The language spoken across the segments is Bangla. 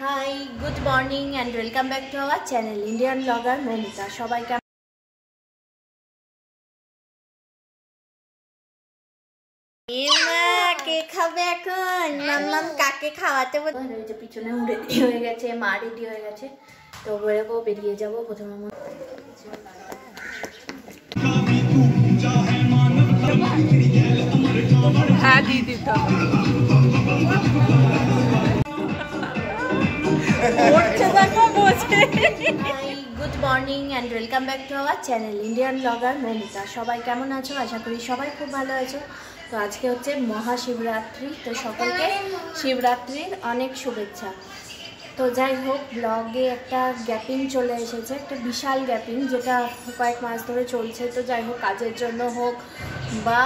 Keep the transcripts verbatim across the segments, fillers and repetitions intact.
High, good morning and welcome back to our channel Indian blogger Moumita. সবাইকে কে খাবে এখন? মাম্মাম কাকে খাওয়াতে বলছে? ওই যে পিছনে রেডি হয়ে গেছে, মা রেডি হয়ে গেছে, তো বেরোবো, বেরিয়ে যাবো। প্রথমে হ্যাঁ দিদি তো good morning and welcome back to our channel Indian blogger Moumita. সবাই কেমন আছো? আশা করি সবাই খুব ভালো আছো। তো আজকে হচ্ছে মহাশিবরাত্রি, তো সকলকে শিবরাত্রির অনেক শুভেচ্ছা। তো যাই হোক, ব্লগে একটা গ্যাপিং চলে এসেছে, একটা বিশাল গ্যাপিং, যেটা কয়েক মাস ধরে চলছে। তো যাই হোক, কাজের জন্য হোক বা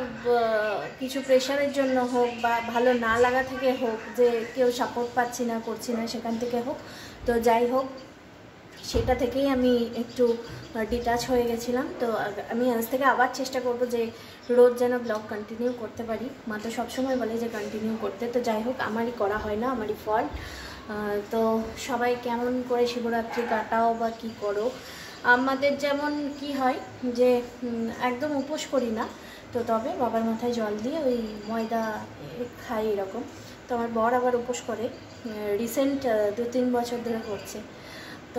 কিছু প্রেশারের জন্য হোক বা ভালো না লাগা থেকে হোক, যে কেউ সাপোর্ট পাচ্ছি না, করছি না, সেখান থেকে হোক, তো যাই হোক, সেটা থেকেই আমি একটু ডিটাচ হয়ে গেছিলাম। তো আমি আজ থেকে আবার চেষ্টা করব যে রোজ যেন ব্লগ কন্টিনিউ করতে পারি। মা তো সবসময় বলে যে কন্টিনিউ করতে, তো যাই হোক, আমারই করা হয় না, আমারই ফল্ট। তো সবাই কেমন করে শিবরাত্রি কাটাও বা কী করো? আমাদের যেমন কি হয় যে একদম উপোস করি না, তো তবে বাবার মাথায় জল দিয়ে ওই ময়দা খাই এরকম। তো আমার বর আবার উপোস করে, রিসেন্ট দু তিন বছর ধরে করছে। তো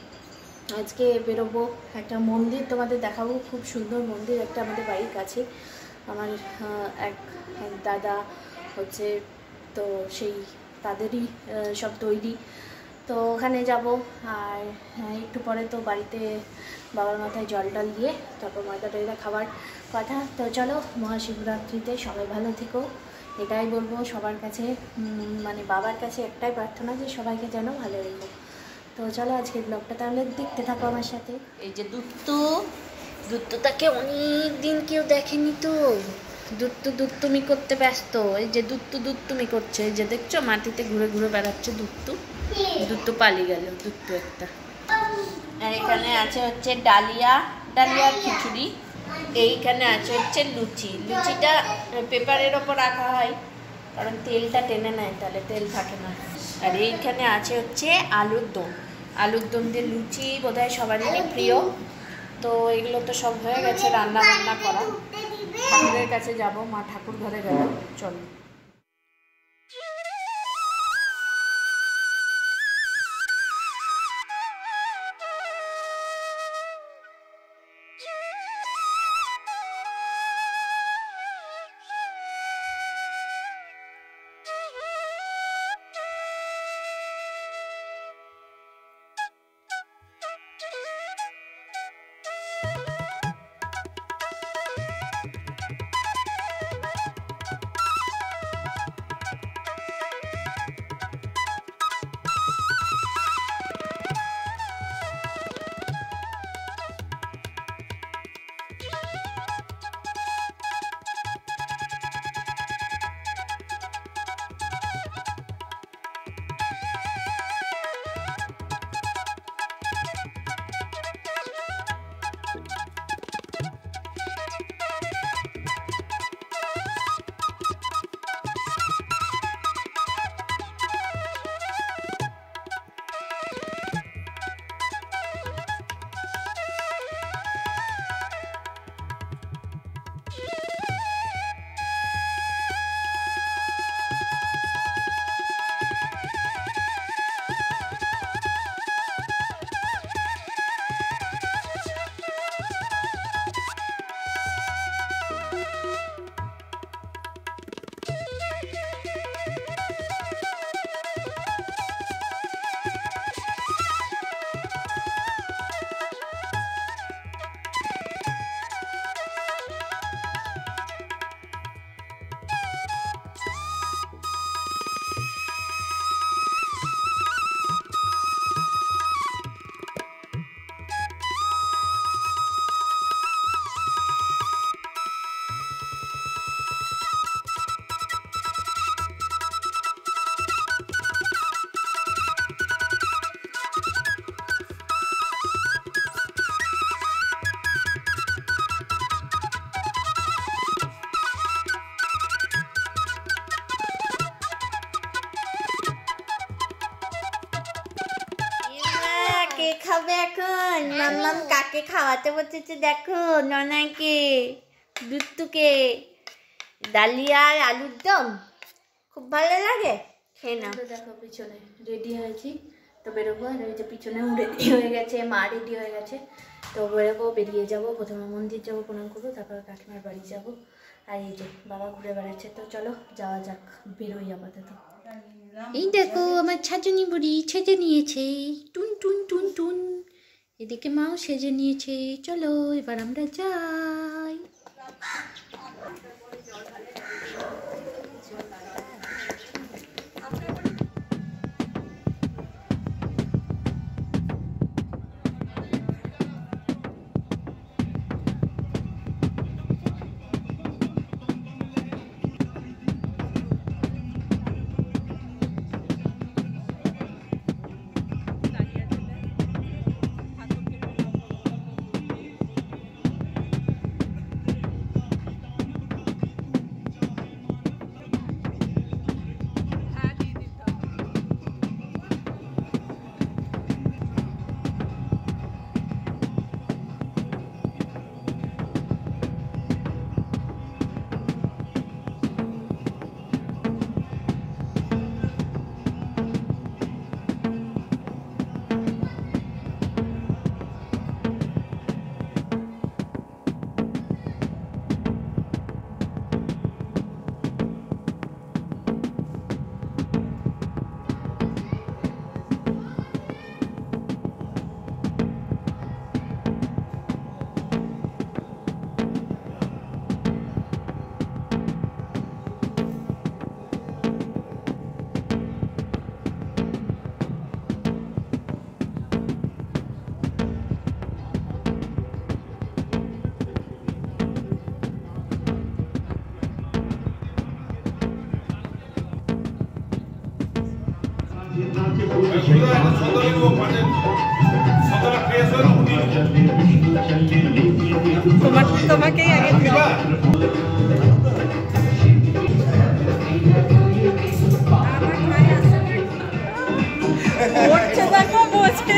আজকে বেরোবো, একটা মন্দির তোমাদের দেখাবো, খুব সুন্দর মন্দির একটা আমাদের বাড়ির কাছে। আমার এক এক দাদা হচ্ছে, তো সেই তাদেরই সব তৈরি, তো ওখানে যাব। আর একটু পরে তো বাড়িতে বাবার মাথায় জল টল দিয়ে তারপর ময়দা টয়দা খাবার কথা। তো চলো, মহাশিবরাত্রিতে সবাই ভালো থেকো, এটাই বলবো সবার কাছে। মানে বাবার কাছে একটাই প্রার্থনা যে সবাইকে যেন ভালো রেখো। তো চলো আজকের ব্লগটা তাহলে দেখতে থাকো আমার সাথে। এই যে দুত্তু, দুত্তুটাকে অনেক দিন কেউ দেখেনি, তো দুত্তু দুত্তুমি করতে ব্যস্ত। এই যে দুত্তু দুত্তুমি করছে, এই যে দেখছো মাটিতে ঘুরে ঘুরে বেড়াচ্ছে দুত্তু। দুত্তু পালিয়ে গেল, দুত্তু একটা। আর এখানে আছে হচ্ছে ডালিয়া, ডালিয়ার খিচুড়ি। এইখানে আছে হচ্ছে লুচি, লুচিটা পেপারের ওপর রাখা হয় কারণ তেলটা টেনে নেয়, তাহলে তেল থাকে না। আর এইখানে আছে হচ্ছে আলুর দম, আলুর দম দিয়ে লুচি বোধহয় সবারই প্রিয়। তো এগুলো তো সব হয়ে গেছে রান্না বান্না করা। ঠাকুরের কাছে যাব, মা ঠাকুর ঘরে গেল, চলো। খাবে এখন? মাম্মাম কাকে খাওয়াতে বসেছে দেখো, ননাইকে, দুত্তুকে। ডালিয়া আর আলুর দম খুব ভালো লাগে, খেয়ে নাও। দেখো পিছনে রেডি হয়েছি, তো বেরোবো। আর ওই যে পিছনেও রেডি হয়ে গেছে, মা রেডি হয়ে গেছে, তো বেরোবো, বেরিয়ে যাবো। প্রথমে মন্দির যাবো, প্রণাম করবো, তারপর কাকিমার বাড়ি যাবো। আর এই যে বাবা ঘুরে বেড়াচ্ছে, তো চলো যাওয়া যাক, বেরোই আপাতত। এই দেখো আমার ছাজনি বুড়ি সেজে নিয়েছে, টুন টুন টুন টুন। এদিকে মাও সেজে নিয়েছে, চলো এবার আমরা যাই। তোমাকেই আগে উঠছে, দেখো বসে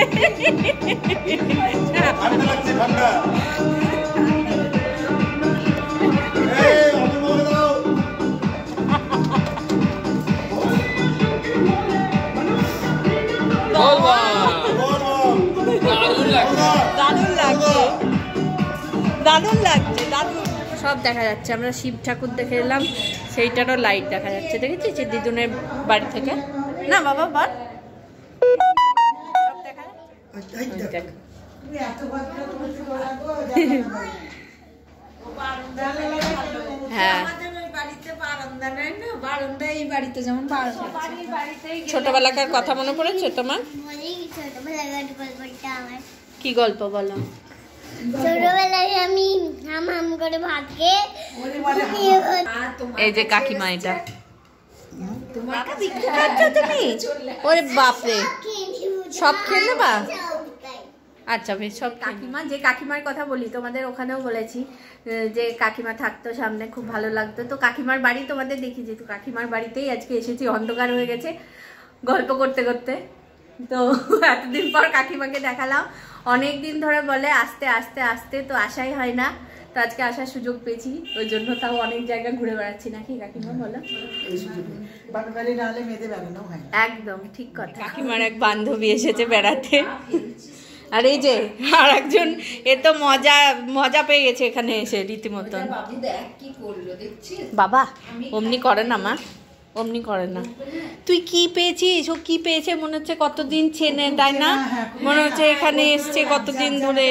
দারুণ লাগছে, দারুণ লাগছে, দারুণ। সব দেখা যাচ্ছে, আমরা শিব ঠাকুর দেখে এলাম, সেইটারও লাইট দেখা যাচ্ছে, দেখেছি যে দিদুনের বাড়ি থেকে। না বাবা বল, সব দেখা যাচ্ছে। হ্যাঁ ছোটবেলাকার কথা মনে পড়েছে তোমার? কি গল্প বলো? ছোটবেলায় আমি হাম হাম করে ভাগে। এই যে কাকিমা, এটা ওরে বাপরে, সব খেয়ে নেবা? আচ্ছা বেশ, সব। কাকিমা, যে কাকিমার কথা বলি, তোমাদের ওখানেও বলেছি যে কাকিমা থাকতো সামনে, খুব ভালো লাগতো। তো কাকিমার বাড়ি তোমাদের দেখিয়েছি, তো কাকিমার বাড়িতেই আজকে এসেছি। অন্ধকার হয়ে গেছে গল্প করতে করতে, তো এতদিন পর কাকিমাকে দেখালাম। অনেক দিন ধরে বলে আসতে আসতে আসতে, তো আসাই হয় না। তো আজকে আসার সুযোগ পেয়েছি, ওই জন্য তাও অনেক জায়গা ঘুরে বেড়াচ্ছি, নাকি কাকিমা বলো? একদম ঠিক কথা। কাকিমার এক বান্ধবী এসেছে বেড়াতে, আর এই যে আর একজন, এ তো মজা মজা পেয়ে গেছে এখানে এসে রীতিমতন। বাবা অমনি করে না মা, অমনি করে না। তুই কি পেয়েছিস, ও কি পেয়েছে মনে হচ্ছে, কতদিন চেনে, তাই না? মনে হচ্ছে এখানে এসছে কতদিন ধরে।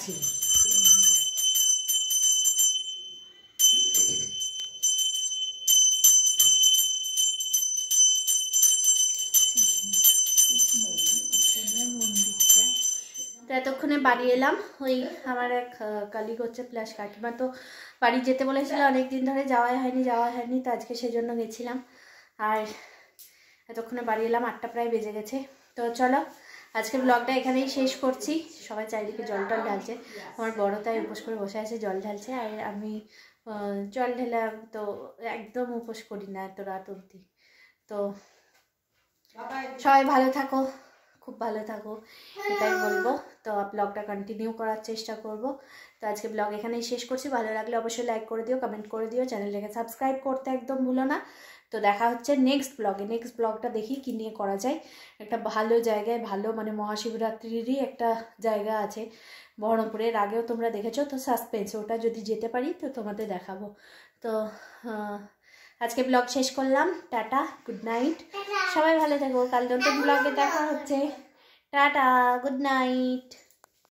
তো এতক্ষণে বাড়ি এলাম। ওই আমার এক কালিগ হচ্ছে প্লাস কাকিমা, তো বাড়ি যেতে বলেছিল, অনেকদিন ধরে যাওয়াই হয়নি যাওয়া হয়নি তো আজকে সেজন্য গেছিলাম। আর এতক্ষণে বাড়ি এলাম, আটটা প্রায় বেজে গেছে। তো চলো আজকে ব্লগটা এখানেই শেষ করছি। সবাই চারিদিকে জল টল ঢালছে, আমার বড় তাই উপোস করে বসে আছে, জল ঢালছে। আর আমি জল ঢেলাম, তো একদম উপোস করি না এত রাত অবধি। তো সবাই ভালো থাকো, খুব ভালো থাকো, এটাই বলবো। তো ব্লগটা কন্টিনিউ করার চেষ্টা করব। তো আজকে ব্লগ এখানেই শেষ করছি। ভালো লাগলে অবশ্যই লাইক করে দিও, কমেন্ট করে দিও, চ্যানেলটাকে সাবস্ক্রাইব করতে একদম ভুলো না। তো দেখা হচ্ছে নেক্সট ব্লগে। নেক্সট ব্লগটা দেখি কী নিয়ে করা যায়। একটা ভালো জায়গায়, ভালো মানে মহাশিবরাত্রিরই একটা জায়গা আছে বহরমপুরের, আগেও তোমরা দেখেছো, তো সাসপেন্স, ওটা যদি যেতে পারি তো তোমাদের দেখাবো। তো আজকে ব্লগ শেষ করলাম। টাটা, গুড নাইট, সবাই ভালো থাকো। কাল নতুন ব্লগে দেখা হচ্ছে। Tata, good night.